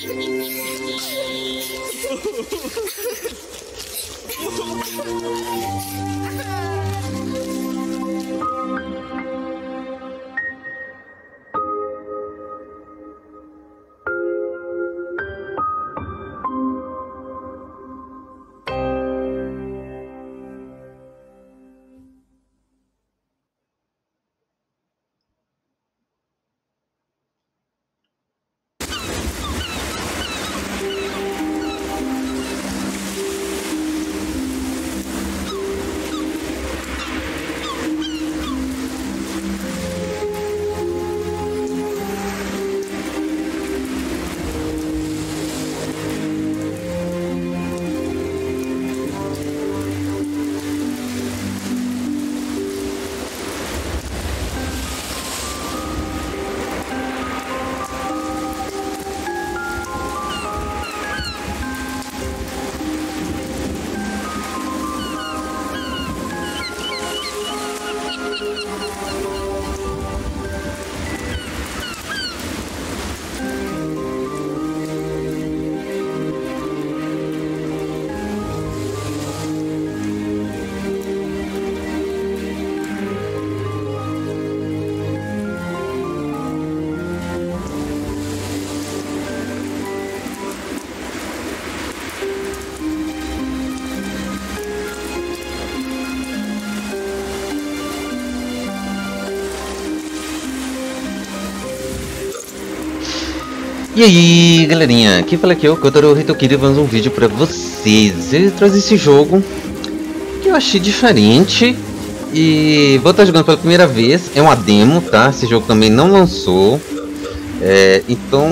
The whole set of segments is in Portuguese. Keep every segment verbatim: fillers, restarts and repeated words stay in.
E aí galerinha, aqui fala aqui é o Kotaro Hitokiri, vamos um vídeo pra vocês. Eu trouxe esse jogo que eu achei diferente e vou estar jogando pela primeira vez. É uma demo, tá? Esse jogo também não lançou, é, então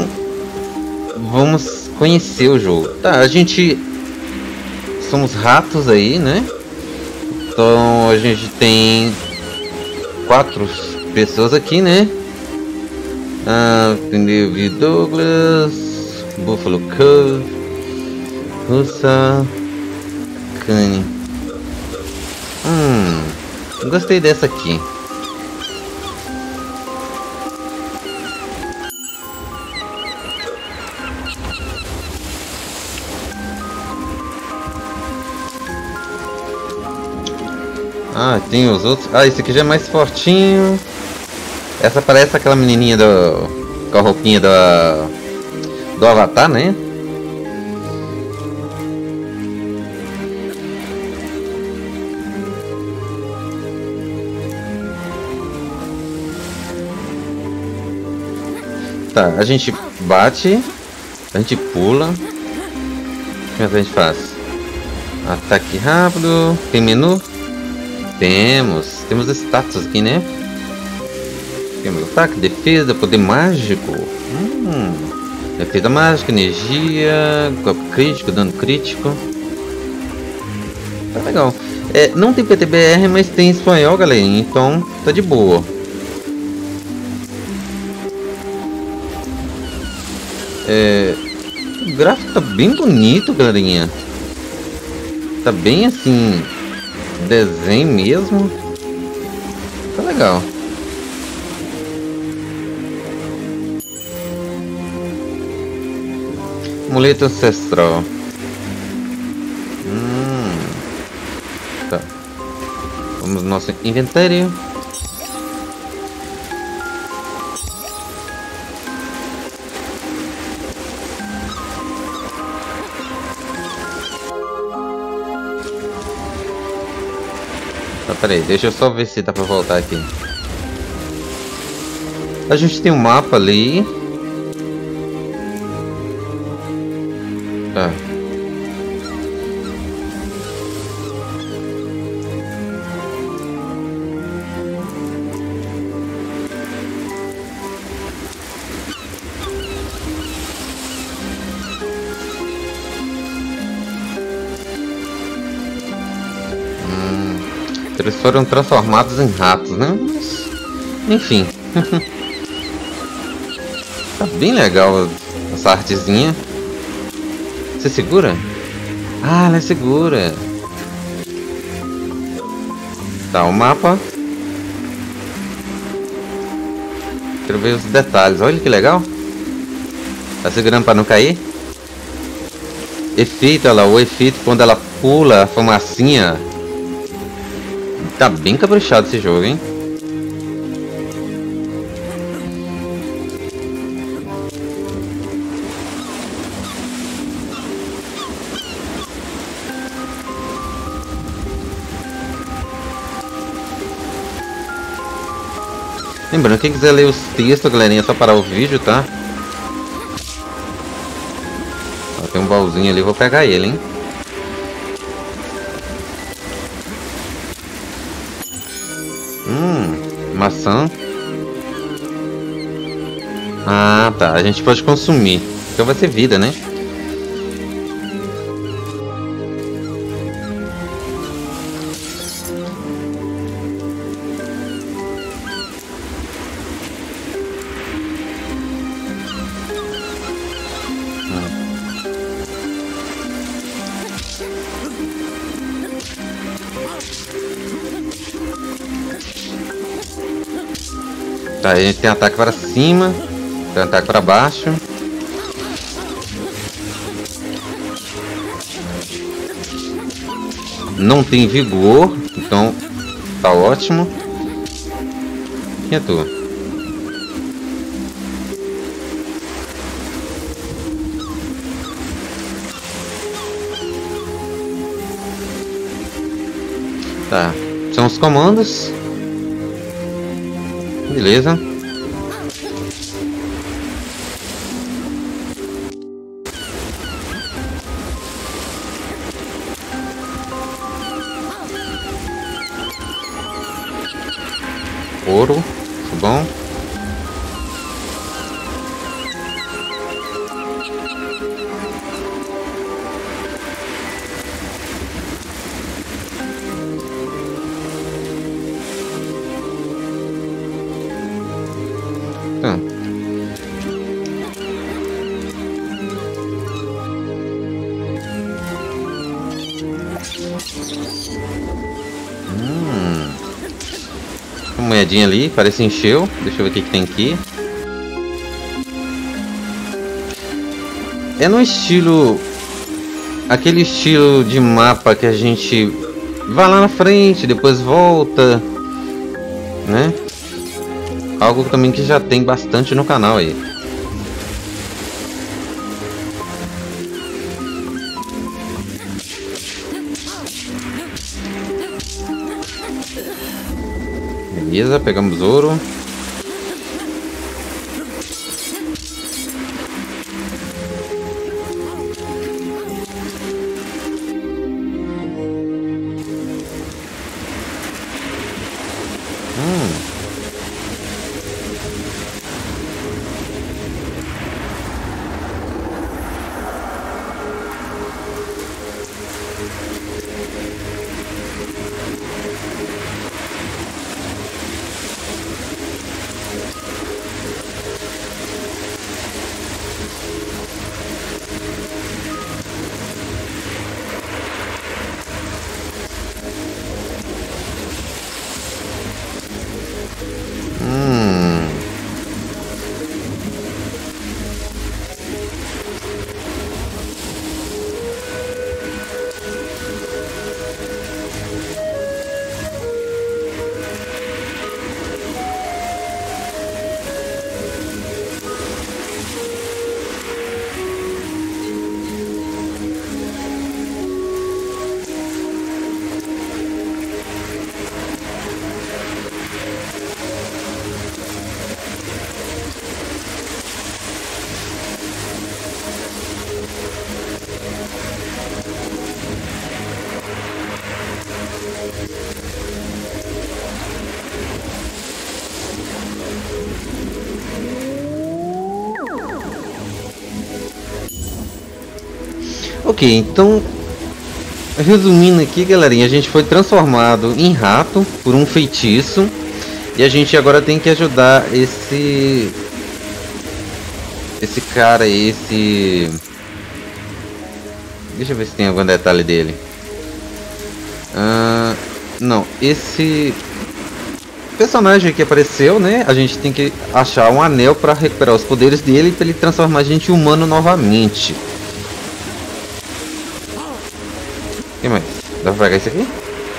vamos conhecer o jogo. Tá, a gente somos ratos aí, né? Então a gente tem quatro pessoas aqui, né? Ah, David Douglas, Buffalo Cove, Russa, Kanye. Hum, gostei dessa aqui. Ah, tem os outros. Ah, esse aqui já é mais fortinho. Essa parece aquela menininha do, com a roupinha do, do Avatar, né? Tá, a gente bate, a gente pula. O que a gente faz? Ataque rápido. Tem menu? Temos. Temos status aqui, né? Temos ataque, defesa, poder mágico. Hum, defesa mágica, energia, golpe crítico, dano crítico. Tá legal. É, não tem P T B R, mas tem espanhol, galera. Então tá de boa. É, o gráfico tá bem bonito, galerinha. Tá bem assim, desenho mesmo. Tá legal. Amuleto ancestral. Hum. Tá. Vamos no nosso inventário. Tá, peraí, deixa eu só ver se dá pra voltar aqui. A gente tem um mapa ali. Tá. Hum, eles foram transformados em ratos, né? Mas, enfim. Tá bem legal essa artezinha. Você segura? Ah, ela é segura. Tá, o mapa. Quero ver os detalhes. Olha que legal. Tá segurando pra não cair? Efeito, olha lá, o efeito quando ela pula a fumacinha. Tá bem caprichado esse jogo, hein? Lembrando, quem quiser ler os textos, galerinha, é só parar o vídeo, tá? Ó, tem um baúzinho ali, vou pegar ele, hein? Hum, maçã. Ah, tá. A gente pode consumir. Então vai ser vida, né? Tá, a gente tem ataque para cima, tem ataque para baixo. Não tem vigor, então tá ótimo. Quem é tu? Tá, são os comandos. Beleza. Ouro, tá bom. Tá. Hum. Uma moedinha ali, parece encheu. Deixa eu ver o que, que tem aqui. É no estilo... Aquele estilo de mapa que a gente vai lá na frente, depois volta, né? Algo também que já tem bastante no canal aí. Beleza, pegamos ouro. Hum. Ok, então, resumindo aqui, galerinha, a gente foi transformado em rato por um feitiço e a gente agora tem que ajudar esse esse cara, esse... Deixa eu ver se tem algum detalhe dele. Ah, não, esse personagem que apareceu, né? A gente tem que achar um anel para recuperar os poderes dele, para ele transformar a gente em humano novamente. O que mais? Dá pra pegar isso aqui?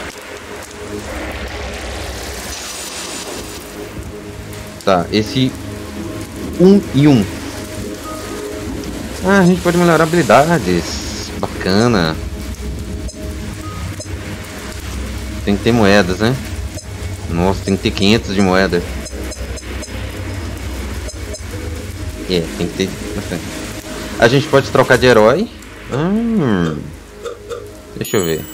Tá, esse um e um. Ah, a gente pode melhorar habilidades. Bacana. Tem que ter moedas, né? Nossa, tem que ter quinhentos de moeda. É, tem que ter bastante. A gente pode trocar de herói. Hum, deixa eu ver.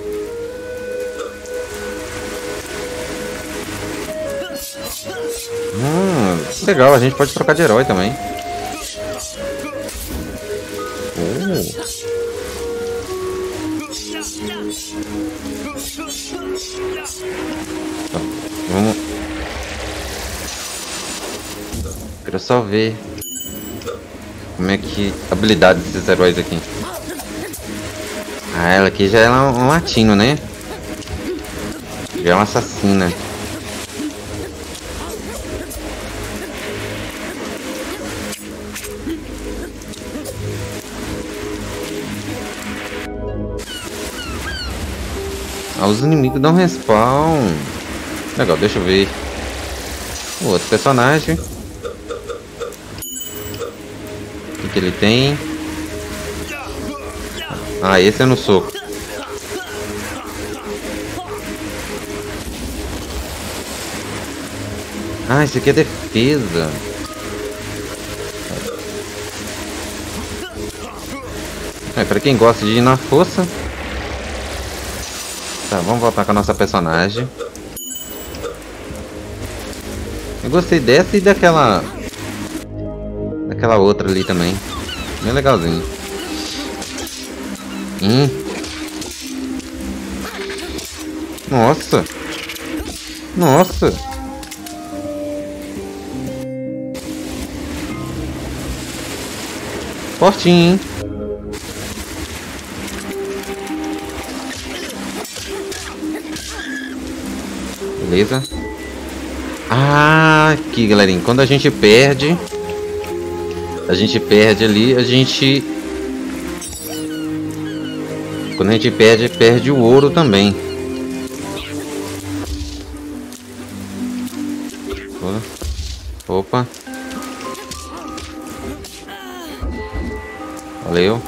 Hum, legal, a gente pode trocar de herói também. Oh. Tá, vamos. Quero só ver como é que habilidade desses heróis aqui. Ah, ela aqui já é um latino, né? Já é uma assassina. Ah, os inimigos dão respawn. Legal, deixa eu ver. O outro personagem. O que, que ele tem? Ah, esse é no soco. Ah, esse aqui é defesa. É, pra quem gosta de ir na força. Tá, vamos voltar com a nossa personagem. Eu gostei dessa e daquela... Daquela outra ali também. Bem legalzinho. Hum. Nossa. Nossa. Fortinho, hein? Beleza. Ah, aqui, galerinha. Quando a gente perde... A gente perde ali, a gente... Quando a gente perde, perde o ouro também. Opa. Valeu.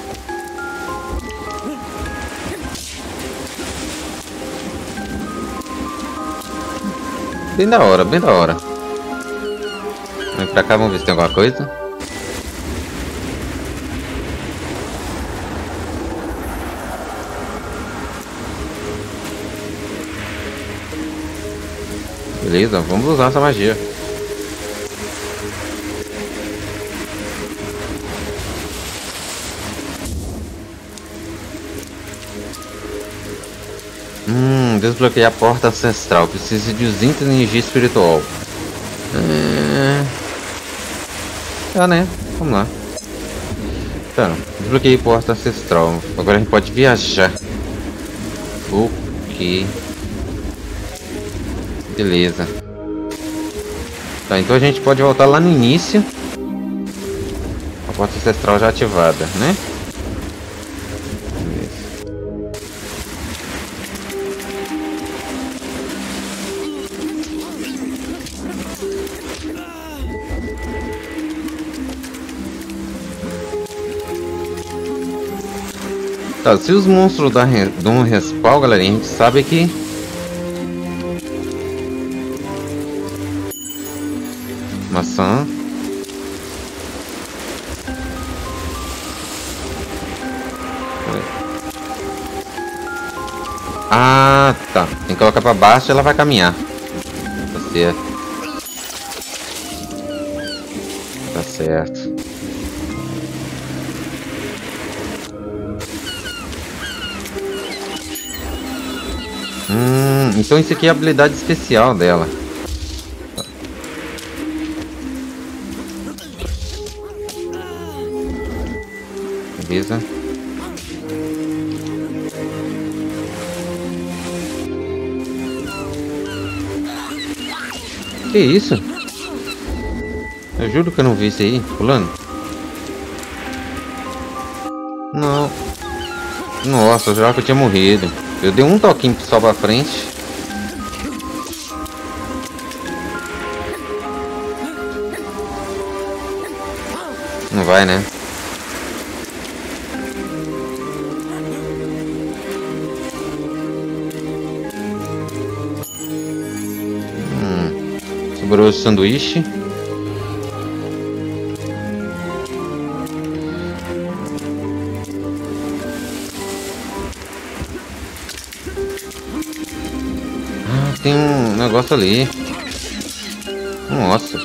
Bem da hora, bem da hora. Vem pra cá, vamos ver se tem alguma coisa. Beleza, vamos usar essa magia. Hum, desbloquear a porta ancestral. Precisa de duzentos de energia espiritual. É... Tá, né? Vamos lá. Tá, desbloqueei a porta ancestral. Agora a gente pode viajar. Ok. Beleza. Tá, então a gente pode voltar lá no início. A porta ancestral já ativada, né? Tá, se os monstros dão um respawn, galerinha, a gente sabe que... Maçã. Ah, tá. Tem que colocar pra baixo e ela vai caminhar. Tá certo. Tá certo. Hum, então isso aqui é a habilidade especial dela. Beleza. Que isso? Eu juro que eu não vi isso aí, pulando. Não. Nossa, eu jurava que eu tinha morrido. Eu dei um toquinho só pra frente. Não vai, né? Hum. Sobrou o sanduíche. Ah, tem um negócio ali. Nossa.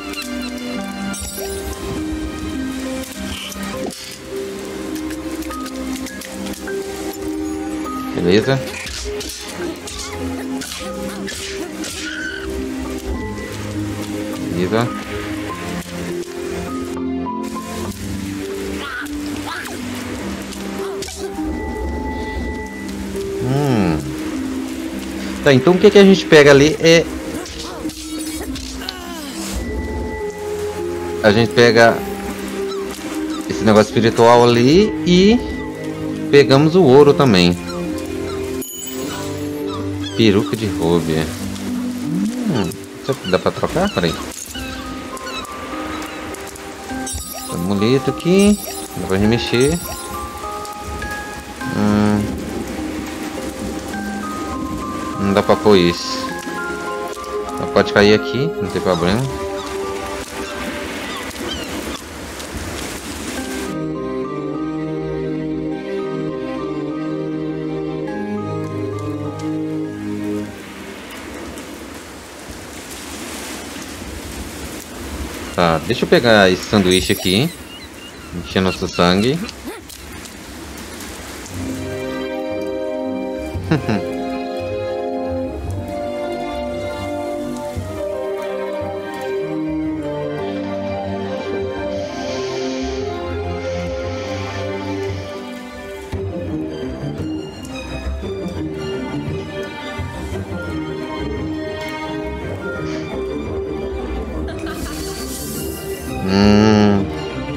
Beleza. Beleza. Hum. Tá, então o que que a gente pega ali é... A gente pega esse negócio espiritual ali e pegamos o ouro também. Peruca de Ruby. Hum, dá pra trocar? Peraí. Amuleto aqui. Dá pra remexer. Hum, não dá pra pôr isso. Ela pode cair aqui, não tem problema. Tá, deixa eu pegar esse sanduíche aqui. Encher nosso sangue. Hum.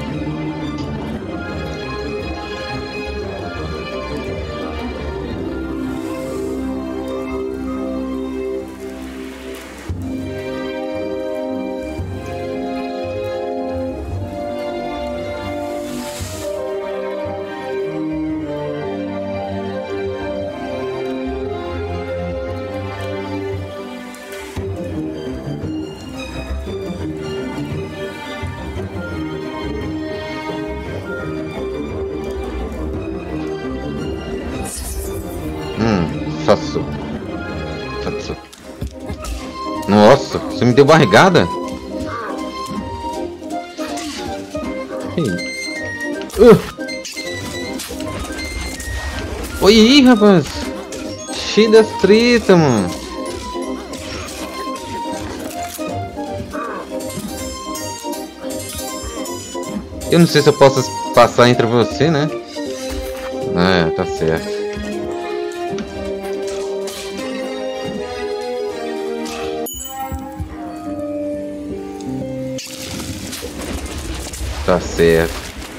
Satsu. Satsu. Nossa, você me deu barrigada? Uh. Oi aí, rapaz. Cheio das tretas, mano. Eu não sei se eu posso passar entre você, né? É, tá certo. Tá certo.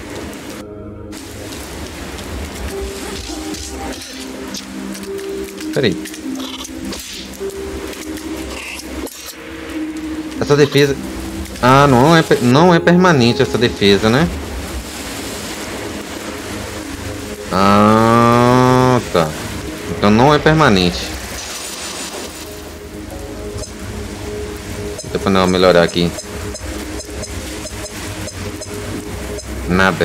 Peraí. Essa defesa... Ah, não é, não é permanente essa defesa, né? Ah, tá. Então não é permanente. Deixa eu não melhorar aqui. Nada.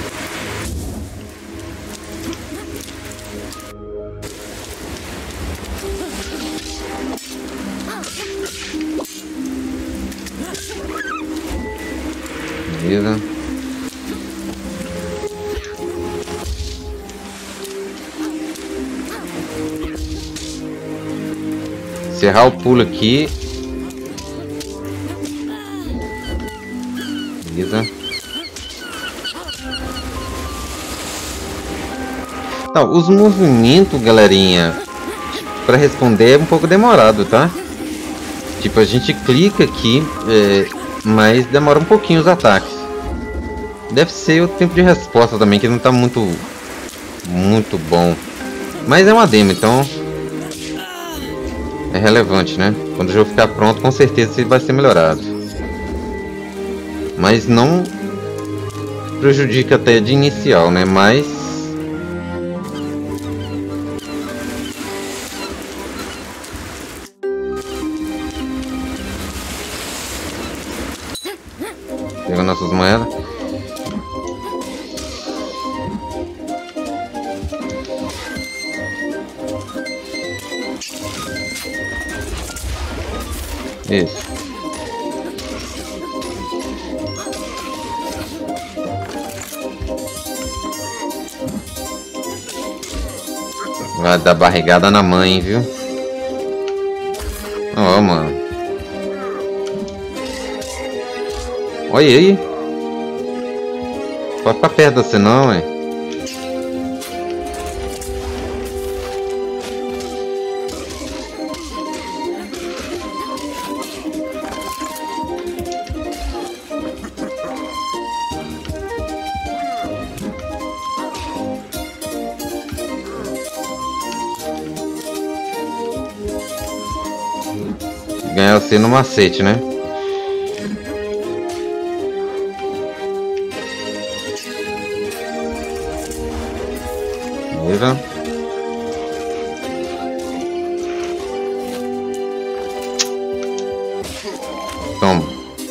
Beleza. Encerrar o pulo aqui. Beleza. Não, os movimentos, galerinha, para responder é um pouco demorado, tá? Tipo, a gente clica aqui, é, mas demora um pouquinho os ataques. Deve ser o tempo de resposta também, que não tá muito, muito bom. Mas é uma demo, então é relevante, né? Quando o jogo ficar pronto, com certeza ele vai ser melhorado. Mas não prejudica até de inicial, né? Mas pega nossas moedas. Isso. Vai dar barrigada na mãe, viu? Ó, oh, mano. Olha aí. Pode ficar perto de você não, hein? Ganhar você no macete, né? Beleza. Toma.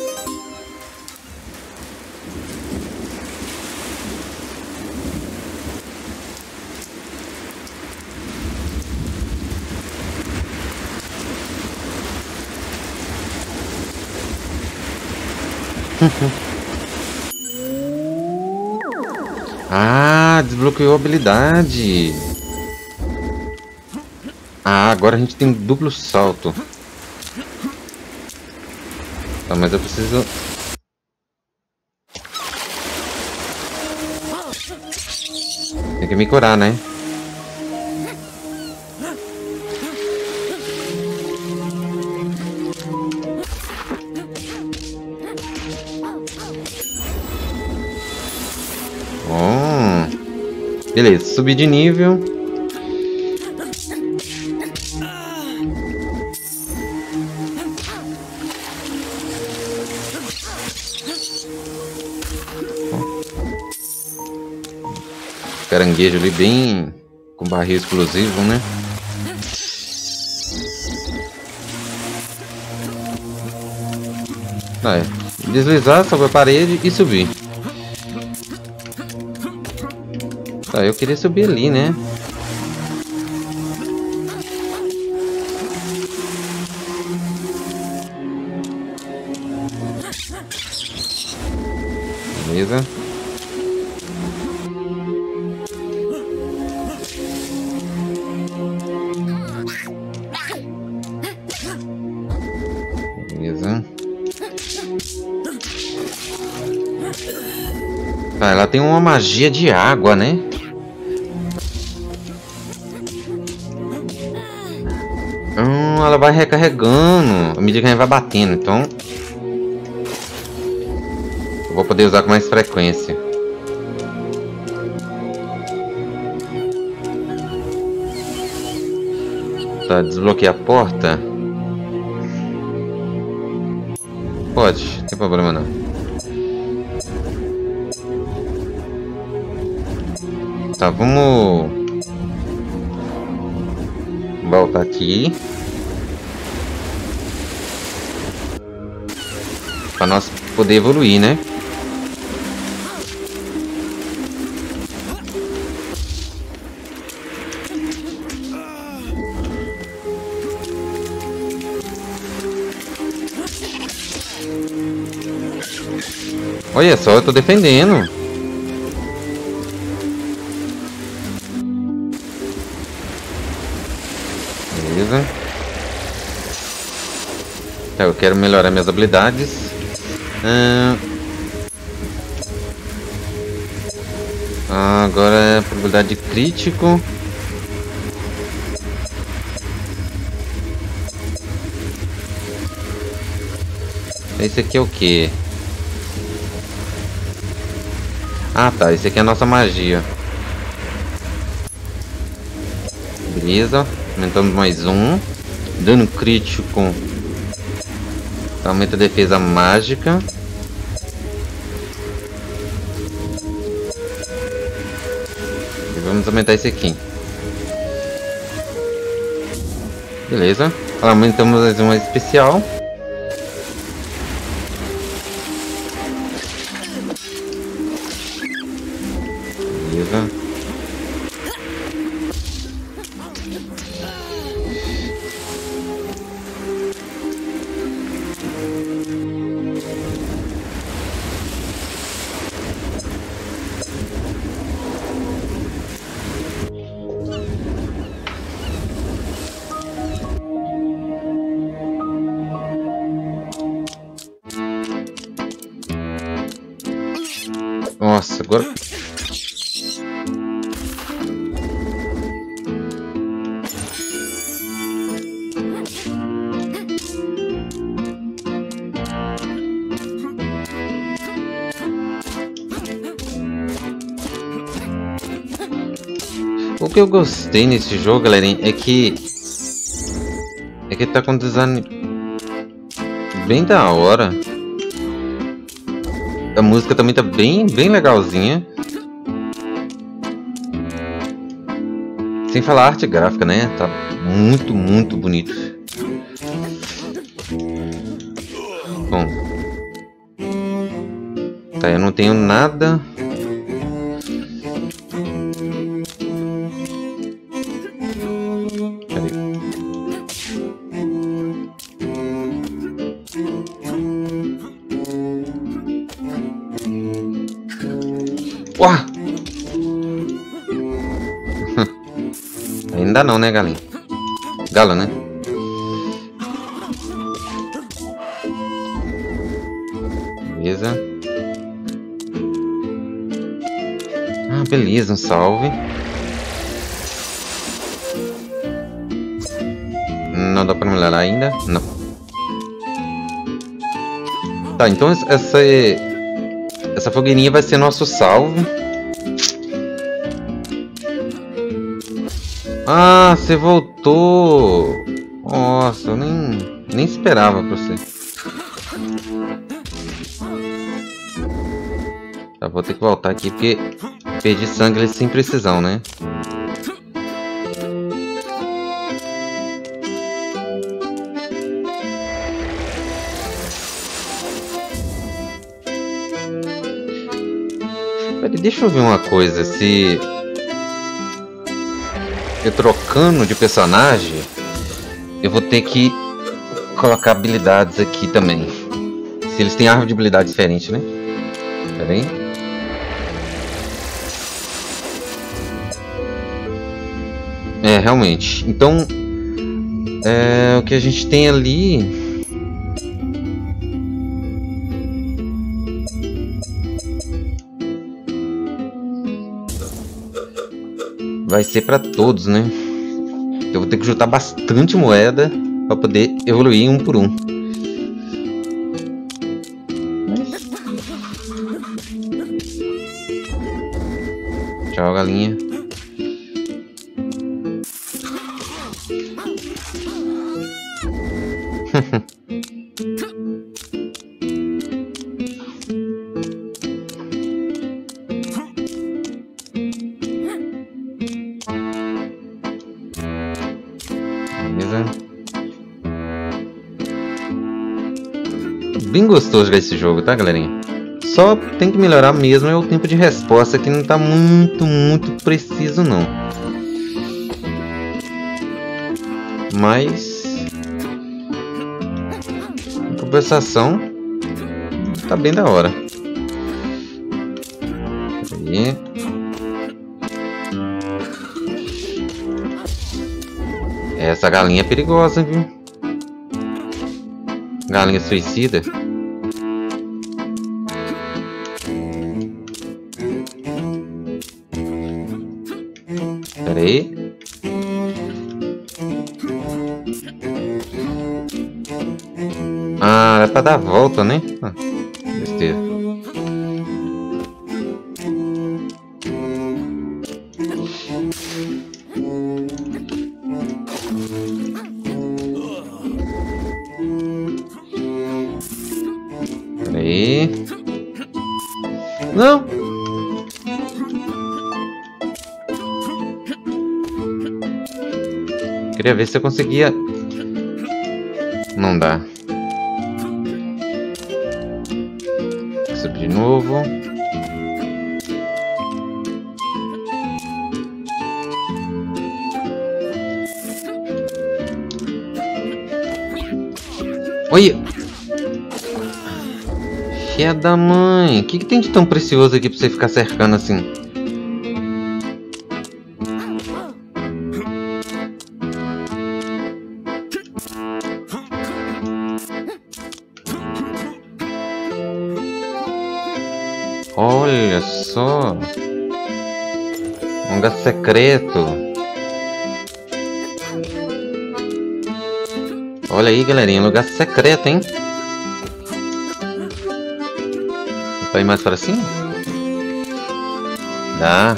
Ah, desbloqueou a habilidade. Ah, agora a gente tem duplo salto. Tá, mas eu preciso... Tem que me curar, né? Beleza, subir de nível. Caranguejo ali bem com barril explosivo, né? Ah, é. Deslizar sobre a parede e subir. Ah, eu queria subir ali, né? Beleza. Beleza. Tá, ela tem uma magia de água, né? Hum, ela vai recarregando à medida que a gente vai batendo, então eu vou poder usar com mais frequência. Tá, desbloquear a porta? Pode, não tem problema não. Tá, vamos voltar aqui para nós poder evoluir, né? Olha só, eu tô defendendo. Beleza. Tá, eu quero melhorar minhas habilidades. Ah, agora é probabilidade de crítico. Esse aqui é o quê? Ah tá, esse aqui é a nossa magia. Beleza, aumentamos mais um. Dano crítico. Aumenta a defesa mágica. E vamos aumentar esse aqui. Beleza, aumentamos mais uma especial. Beleza. Nossa, agora... O que eu gostei nesse jogo, galerinha, é que... É que tá com design bem da hora. A música também tá bem, bem legalzinha. Sem falar a arte gráfica, né? Tá muito, muito bonito. Bom. Tá, eu não tenho nada. Uau! Ainda não, né, galinha? Galo, né? Beleza. Ah, beleza, um salve. Não dá pra melhorar ainda? Não. Tá, então essa... Essa fogueirinha vai ser nosso salve. Ah, você voltou. Nossa, eu nem, nem esperava pra você. Tá, vou ter que voltar aqui porque perdi sangue sem precisão, né? Deixa eu ver uma coisa, se eu trocando de personagem, eu vou ter que colocar habilidades aqui também. Se eles têm árvore de habilidade diferente, né? Pera aí. É, realmente. Então, é, o que a gente tem ali... vai ser para todos, né? Eu vou ter que juntar bastante moeda para poder evoluir um por um. Mas... Tchau, galinha. Bem gostoso ver esse jogo, tá, galerinha? Só tem que melhorar mesmo é o tempo de resposta, que não tá muito, muito preciso, não. Mas... em compensação, tá bem da hora. Aí. Essa galinha é perigosa, viu? Galinha suicida. Pera aí. Ah, ela pra dar a volta, né? Ah, besteira. Peraí. Não! Queria ver se eu conseguia. Não dá. Subir de novo. Olha! Filha da mãe! O que, que tem de tão precioso aqui pra você ficar cercando assim? Olha só! Um lugar secreto! Olha aí, galerinha, lugar secreto, hein? Dá pra ir mais para cima? Dá!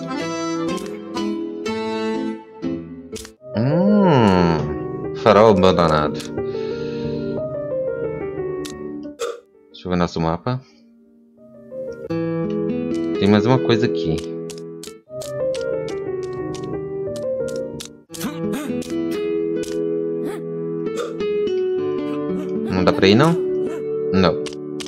Hum, farol abandonado. Deixa eu ver nosso mapa. Tem mais uma coisa aqui. Não dá pra ir, não? Não.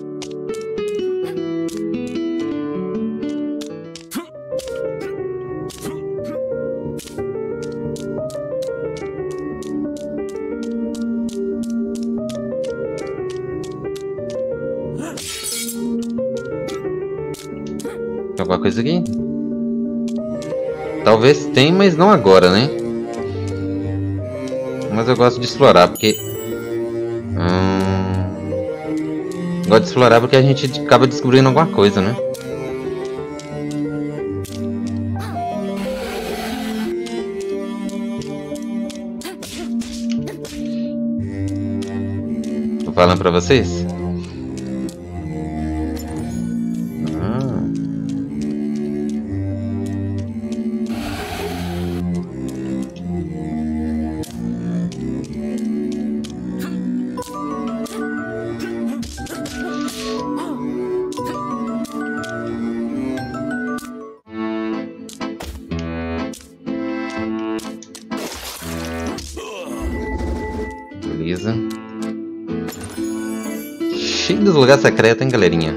Tem alguma coisa aqui? Talvez tem, mas não agora, né? Mas eu gosto de explorar porque... Hum... Gosto de explorar porque a gente acaba descobrindo alguma coisa, né? Tô falando pra vocês? Beleza. Cheio dos lugares secretos, hein, galerinha?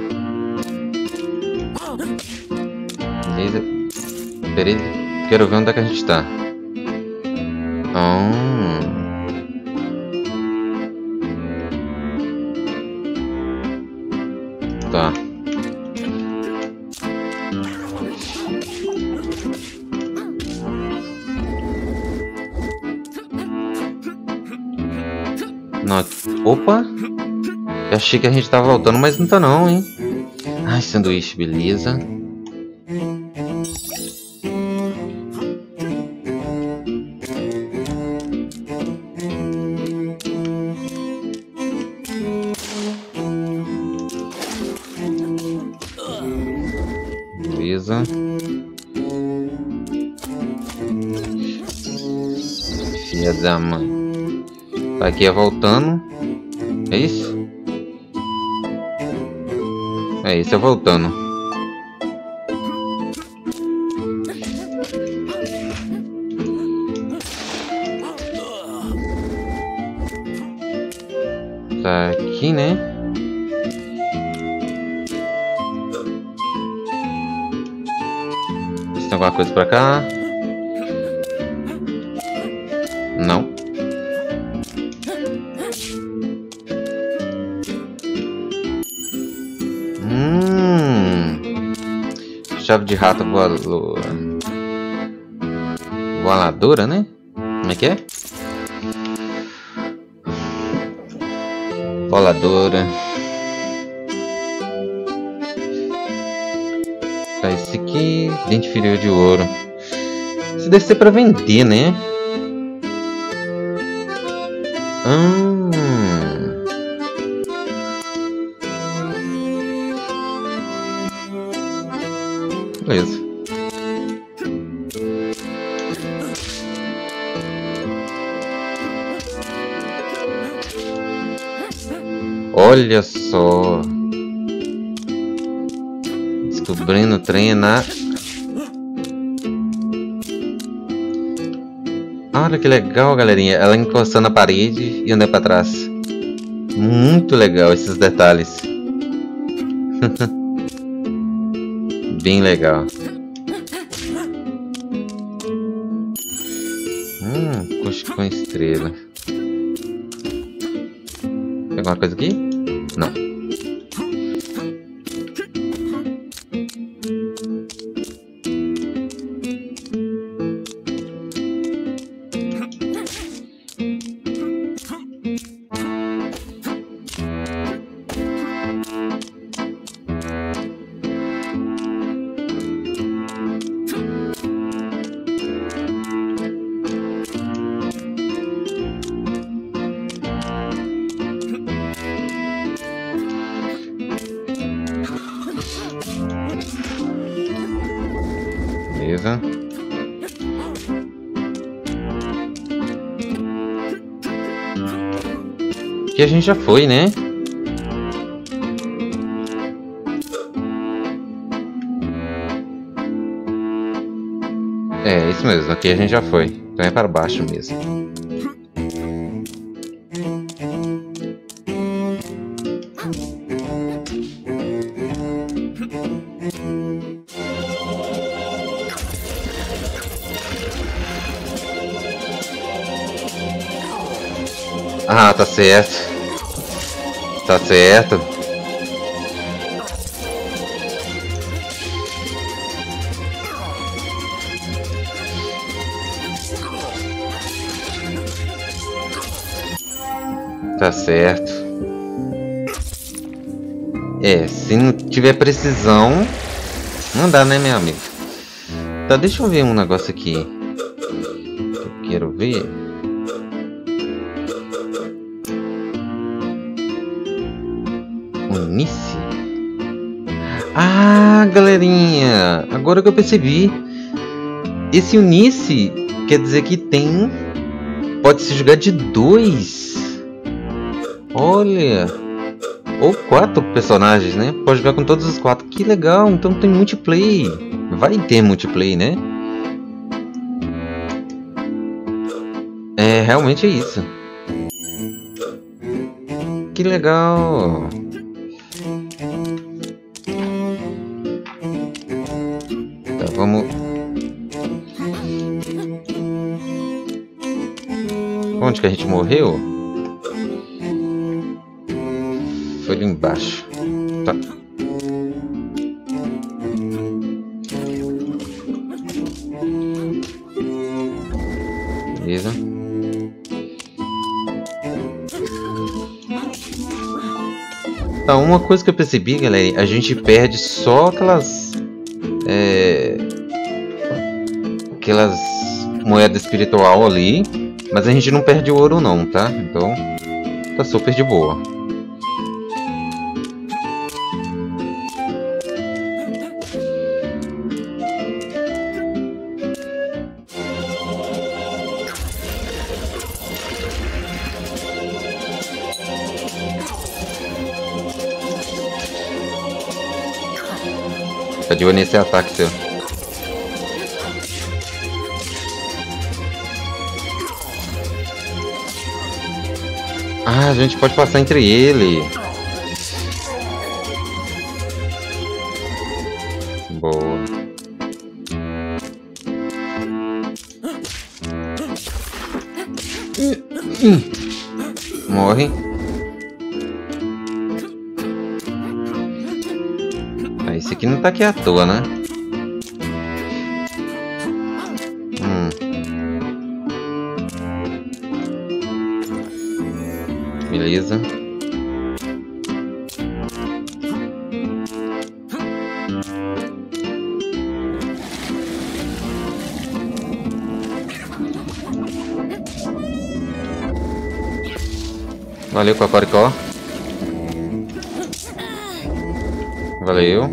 Beleza. Beleza. Quero ver onde é que a gente tá. Hum. Tá. Não. Opa! Eu achei que a gente tá voltando, mas não tá não, hein? Ai, sanduíche, beleza. Beleza. Filha da mãe. Aqui é voltando. É isso? É isso, é voltando. Tá aqui, né? Tem alguma coisa pra cá? Não. Hum. Chave de rato voadora. Voadora, né? Como é que é? Voadora. Tá, esse aqui, dente inferior de ouro. Isso deve ser pra vender, né? Hum. Olha só. Descobrindo o trem na... Olha que legal, galerinha. Ela encostando na parede e andando pra trás. Muito legal esses detalhes. Bem legal. Hum, coxa com estrela. Tem alguma coisa aqui? Não. Beleza. Aqui a gente já foi, né? É, isso mesmo. Aqui a gente já foi. Então é para baixo mesmo. Ah, tá certo. Tá certo. Tá certo. É, se não tiver precisão, não dá, né, meu amigo? Tá, deixa eu ver um negócio aqui. Eu quero ver. Unice? Ah, galerinha, agora que eu percebi, esse Unice quer dizer que tem, pode se jogar de dois. Olha, ou quatro personagens, né? Pode jogar com todos os quatro. Que legal, então tem multiplayer. Vai ter multiplayer, né? É, realmente é isso. Que legal. Vamos... Onde que a gente morreu? Foi ali embaixo. Tá. Beleza. Tá, uma coisa que eu percebi, galera, a gente perde só aquelas... É... Aquelas moedas espiritual ali, mas a gente não perde ouro não, tá? Então tá super de boa. Tá de olho nesse ataque seu. Ah, a gente pode passar entre ele. Boa. Morre. Ah, esse aqui não tá aqui à toa, né? Hum. Beleza. Valeu, Cocoricó. Valeu.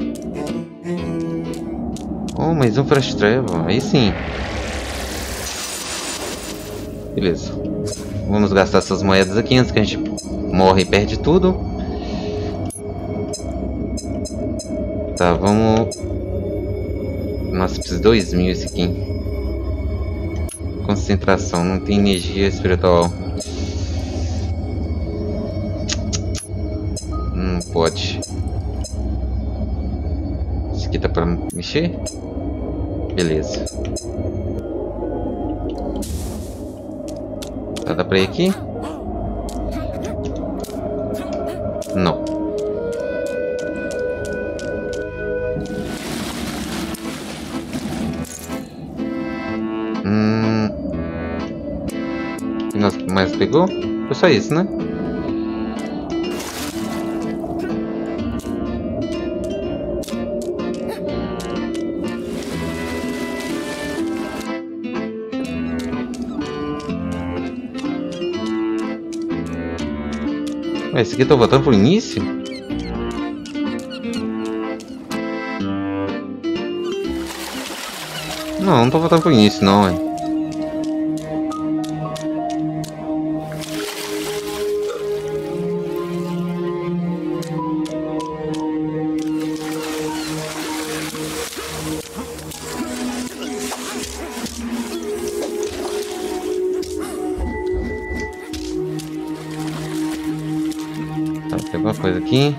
Oh, mais um Flash Travel. Aí sim. Beleza. Vamos gastar essas moedas aqui antes que a gente morre e perde tudo. Tá, vamos... Nossa, precisa de dois mil esse aqui. Concentração, não tem energia espiritual. Não pode. Isso aqui tá pra mexer? Beleza. Tá, dá pra ir aqui? Não. Hum... O que nós mais pegou? Foi só isso, né? Esse aqui eu tô voltando pro início? Não, não tô voltando pro início não, é. Tem alguma coisa aqui.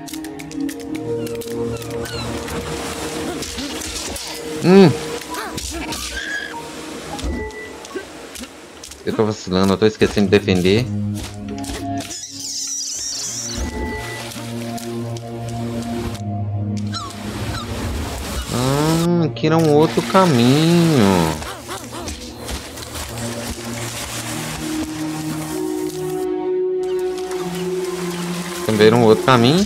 Hum. Eu tô vacilando, eu tô esquecendo de defender. Ah, aqui era um outro caminho. Também um outro caminho.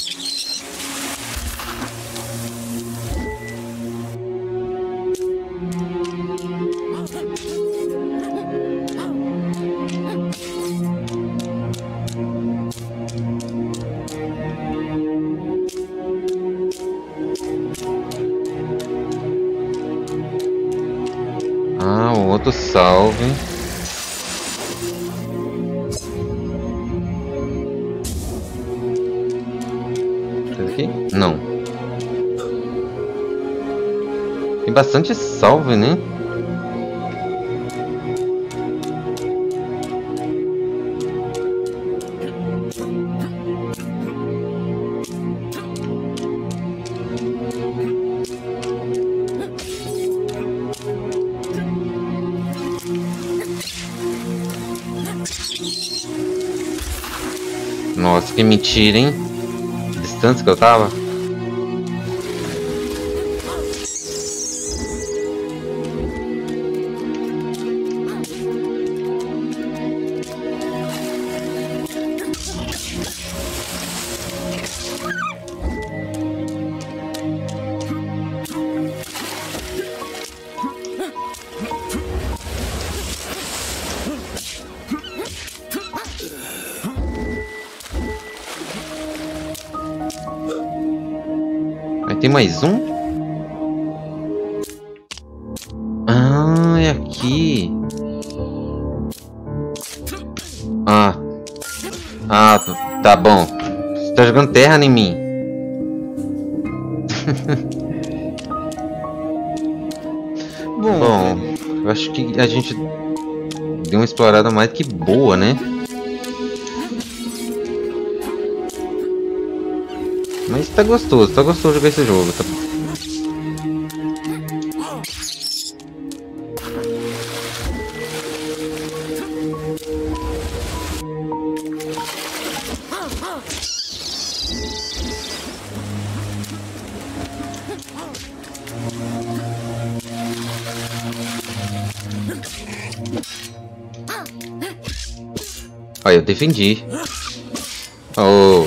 Ah, um outro salve. Aqui? Não. Tem bastante salve, né? Nossa, que mentira, hein? Distância que eu tava. Tem mais um? Ah, é aqui. Ah. Ah, tá bom. Você tá jogando terra em mim. Bom, bom, eu acho que a gente deu uma explorada mais que boa, né? Mas tá gostoso, tá gostoso jogar esse jogo. Tá... Olha, eu defendi. Oh.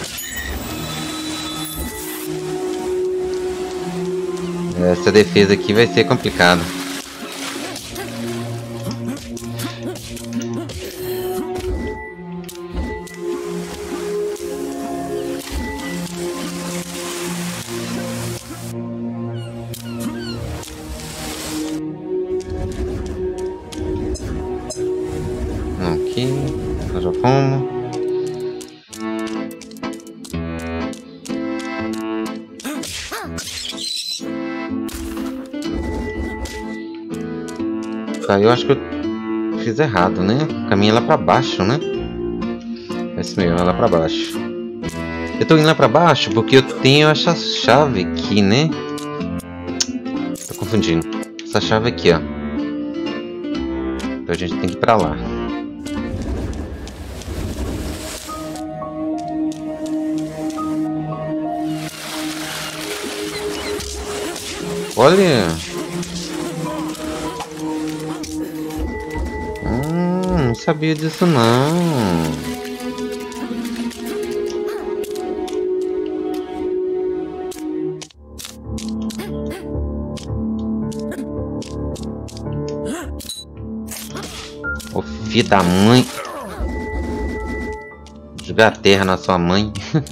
Essa defesa aqui vai ser complicada. como. Tá, eu acho que eu fiz errado, né? Caminha lá pra baixo, né? Esse mesmo, lá pra baixo. Eu tô indo lá pra baixo porque eu tenho essa chave aqui, né? Tô confundindo. Essa chave aqui, ó. Então a gente tem que ir pra lá. Olha! Hum, não sabia disso não. Ô filho da mãe. Jogar a terra na sua mãe.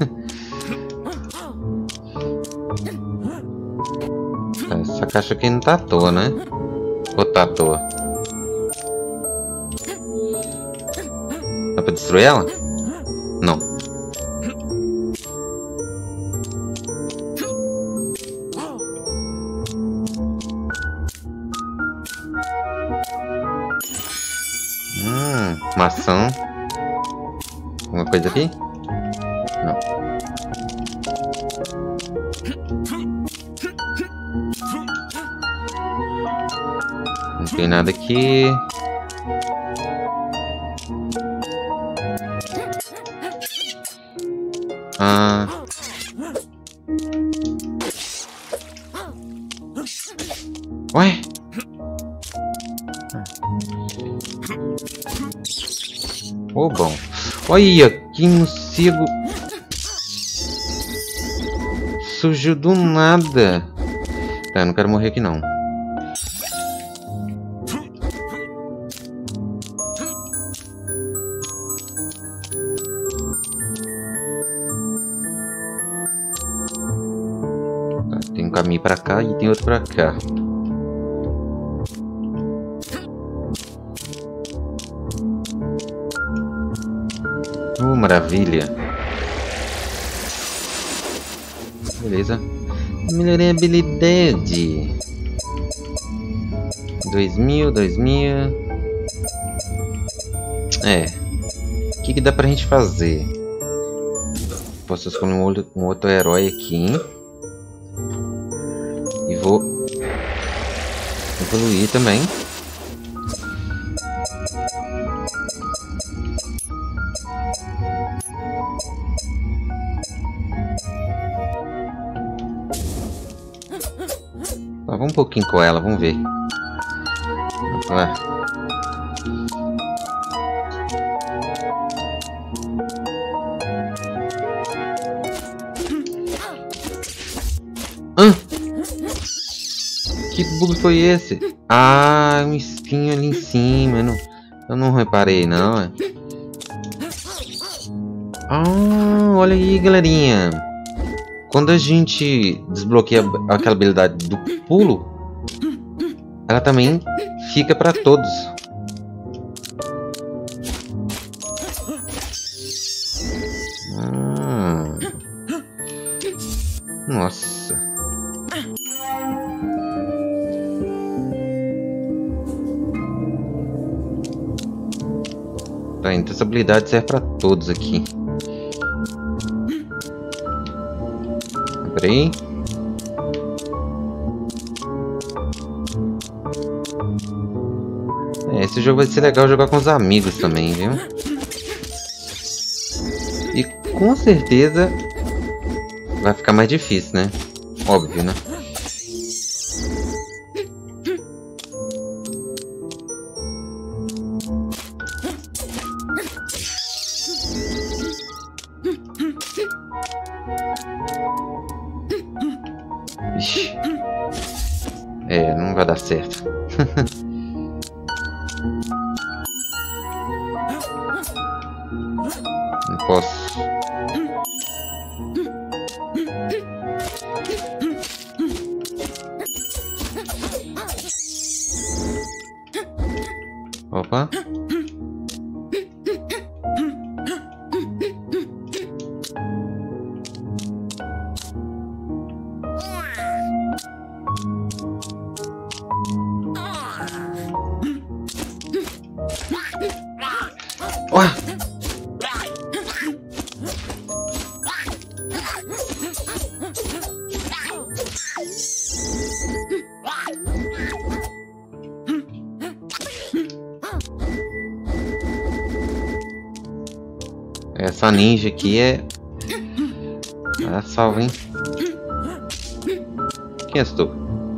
Essa caixa aqui não tá à toa, né? Ou tá à toa? Dá pra destruir ela? Não. Hum, maçã. Alguma coisa aqui? Não. Não tem nada aqui. Ah. Ué? Ô, bom. Olha, que morcego surgiu do nada. Tá, eu não quero morrer aqui não. Tá, tem um caminho pra cá e tem outro pra cá. Oh, maravilha. Beleza. Melhorei a habilidade. Dois mil, dois mil. É. O que que dá pra gente fazer? Posso escolher um outro, um outro herói aqui, hein? E vou evoluir também. Tá, vamos um pouquinho com ela, vamos ver. Vamos lá. Ah! Que bug foi esse? Ah, um espinho ali em cima. Eu não, eu não reparei, não. É. Ah, olha aí, galerinha. Quando a gente desbloqueia aquela habilidade do pulo, ela também fica para todos. Ah. Nossa. Tá, então essa habilidade serve para todos aqui. Peraí. É, esse jogo vai ser legal jogar com os amigos também, viu? E com certeza vai ficar mais difícil, né? Óbvio, né? Ixi. É, não vai dar certo. Não posso. Opa. essa ninja aqui é... Ah, salva, hein? Quem és tu?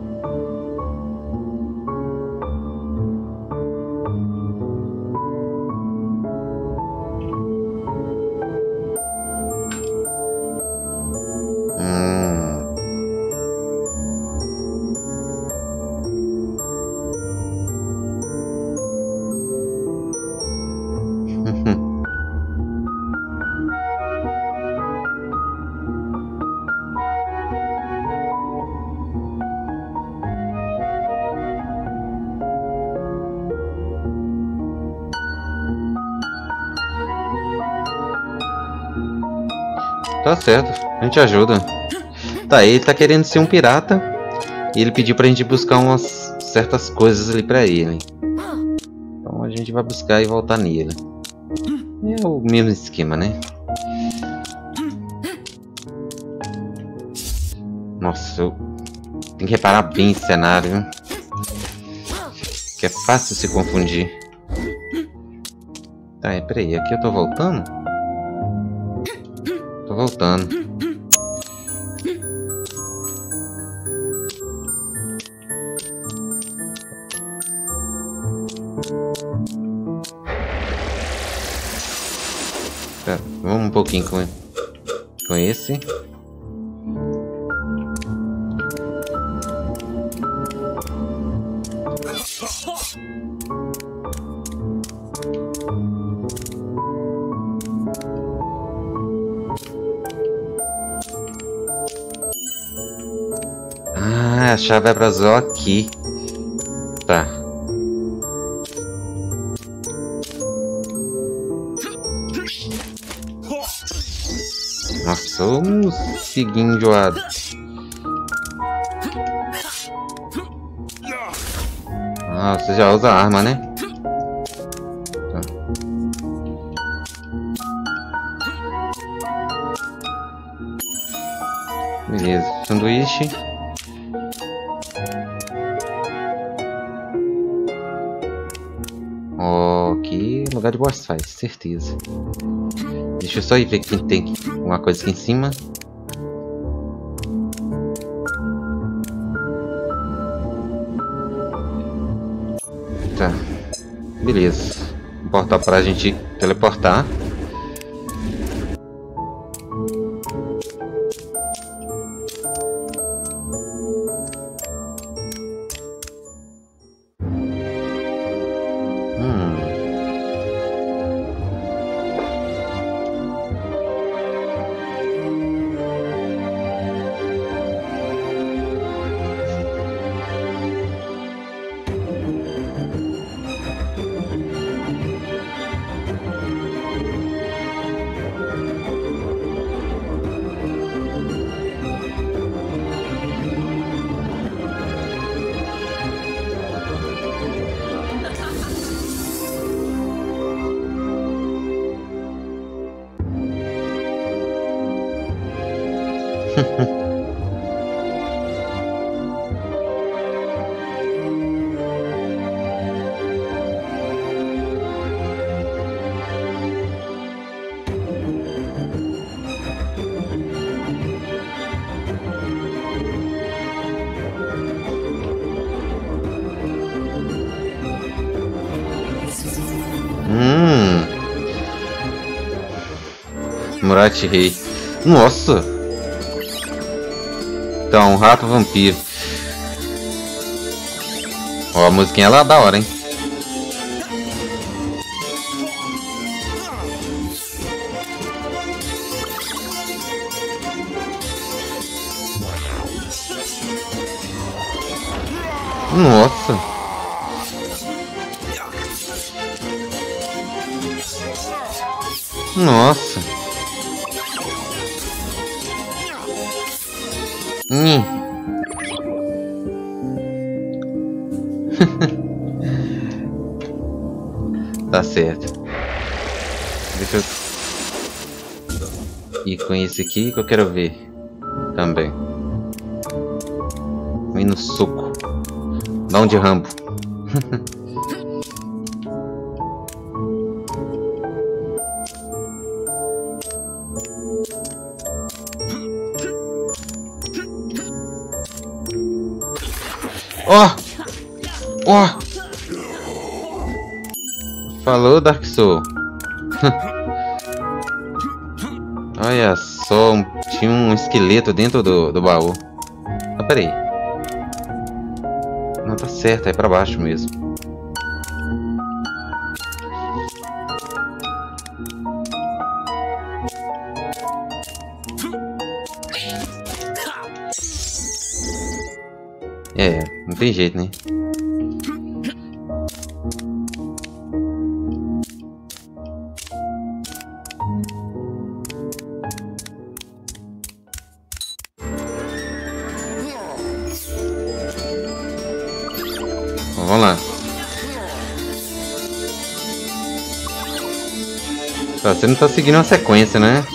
Tá certo, a gente ajuda. Tá, ele tá querendo ser um pirata. E ele pediu pra gente buscar umas certas coisas ali pra ele. Então a gente vai buscar e voltar nele. É o mesmo esquema, né? Nossa, eu tenho que reparar bem esse cenário, viu? Que é fácil se confundir. Tá, é, peraí, aqui eu tô voltando? Tô voltando. Tá, vamos um pouquinho com, com esse. Ah, a chave abrasou aqui. Tá. Nossa, um seguinho enjoado. Ah, você já usa arma, né? Tá. Beleza, sanduíche. Oh, aqui lugar de boss fight, certeza. Deixa eu só ir ver que tem uma coisa aqui em cima. Tá, beleza. Um portal para a gente teleportar. Hum. Murat Rei. Nossa. Então, um rato vampiro. Ó, a musiquinha lá da hora, hein? Nossa. Nossa. Hum. Tá certo. Deixa eu ir com esse aqui que eu quero ver também. Vem no soco. Dá um de Rambo. Ó! Ó! Falou, Dark Soul. Olha só, um, tinha um esqueleto dentro do, do baú. Ah, peraí. Não, tá certo, é pra baixo mesmo. É, não tem jeito, né? Vamos lá. Tá, você não tá seguindo uma sequência, né?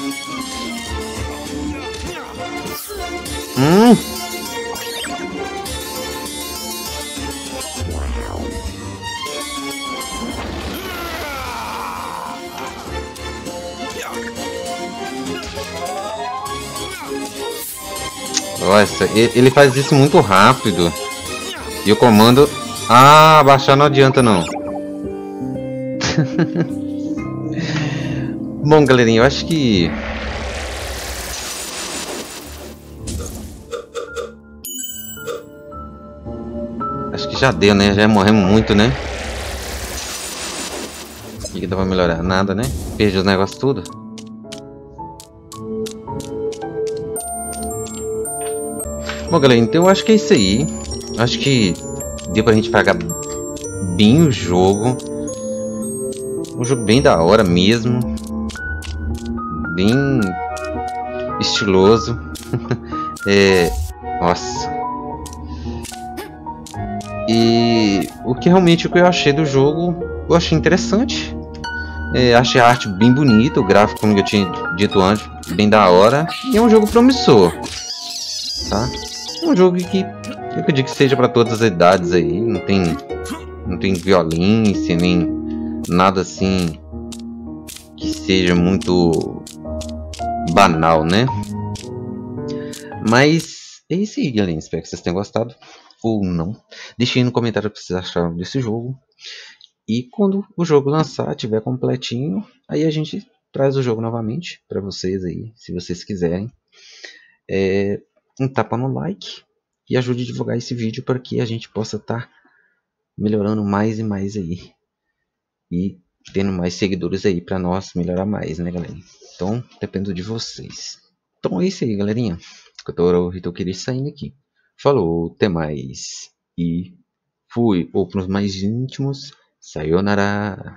Hum! Nossa, ele faz isso muito rápido. E o comando... Ah, abaixar não adianta não. Bom, galerinha, eu acho que... Acho que já deu, né? Já morremos muito, né? O que dá pra melhorar? Nada, né? Perdi os negócios tudo. Bom, galera, então eu acho que é isso aí. Acho que deu pra gente pagar bem o jogo. Um jogo bem da hora mesmo. Bem estiloso. É... Nossa. E o que realmente o que eu achei do jogo, eu achei interessante. É, achei a arte bem bonita, o gráfico, como eu tinha dito antes, bem da hora. E é um jogo promissor, tá? É um jogo que eu acredito que seja para todas as idades aí. Não tem, não tem violência nem nada assim que seja muito banal, né? Mas é isso aí, galera. Espero que vocês tenham gostado ou não. Deixem aí no comentário o que vocês acharam desse jogo. E quando o jogo lançar, tiver completinho, aí a gente traz o jogo novamente para vocês aí, se vocês quiserem. É, um tapa no like e ajude a divulgar esse vídeo para que a gente possa estar tá melhorando mais e mais aí. E tendo mais seguidores aí para nós melhorar mais, né, galera? Então, dependo de vocês. Então é isso aí, galerinha. Eu queria saindo aqui. Falou, até mais. E fui. Ou para os mais íntimos, sayonara.